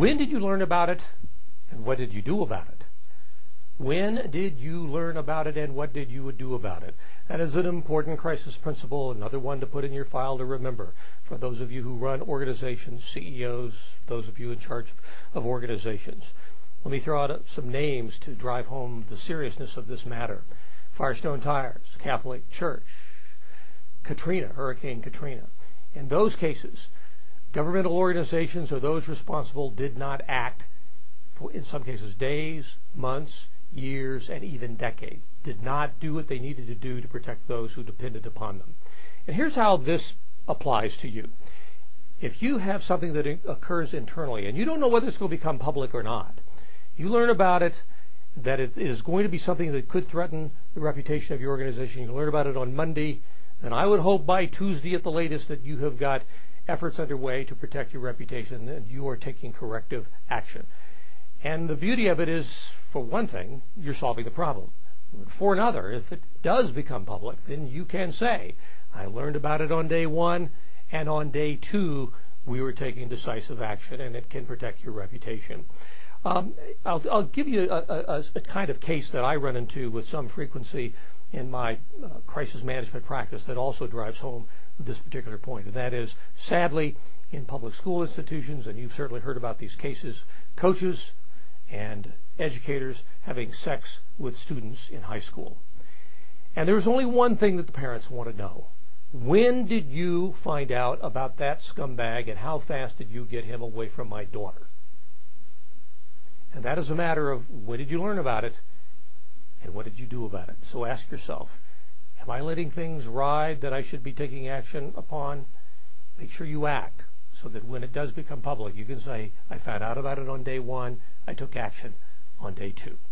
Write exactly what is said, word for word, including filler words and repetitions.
When did you learn about it, and what did you do about it? When did you learn about it, and what did you do about it? That is an important crisis principle, another one to put in your file to remember for those of you who run organizations, C E Os, those of you in charge of organizations. Let me throw out some names to drive home the seriousness of this matter. Firestone Tires, Catholic Church, Katrina, Hurricane Katrina. In those cases, governmental organizations or those responsible did not act for, in some cases, days, months, years, and even decades, did not do what they needed to do to protect those who depended upon them. And here's how this applies to you. If you have something that occurs internally and you don't know whether it's going to become public or not, you learn about it, that it is going to be something that could threaten the reputation of your organization, you learn about it on Monday, then I would hope by Tuesday at the latest that you have got efforts underway to protect your reputation and you are taking corrective action. And the beauty of it is, for one thing, you're solving the problem. For another, if it does become public, then you can say, I learned about it on day one, and on day two, we were taking decisive action, and it can protect your reputation. Um, I'll, I'll give you a, a, a kind of case that I run into with some frequency in my uh, crisis management practice that also drives home this particular point, and that is, sadly, in public school institutions, and you've certainly heard about these cases, coaches and educators having sex with students in high school. And there's only one thing that the parents want to know. When did you find out about that scumbag, and how fast did you get him away from my daughter? And that is a matter of when did you learn about it, and what did you do about it? So ask yourself, am I letting things ride that I should be taking action upon? Make sure you act so that when it does become public, you can say, I found out about it on day one, I took action on day two.